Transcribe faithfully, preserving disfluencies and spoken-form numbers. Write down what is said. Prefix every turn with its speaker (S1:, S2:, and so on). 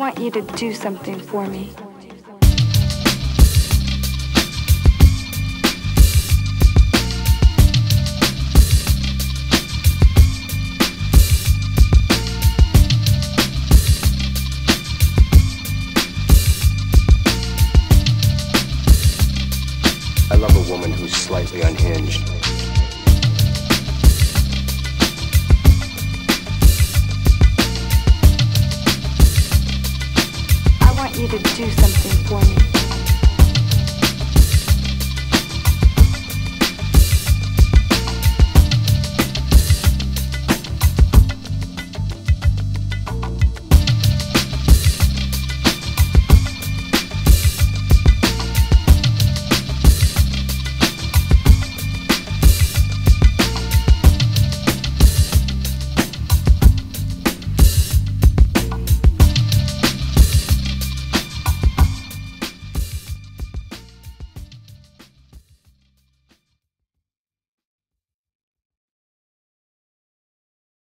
S1: want you to do something for me.
S2: I love a woman who's slightly unhinged.
S1: I want you to do something for me.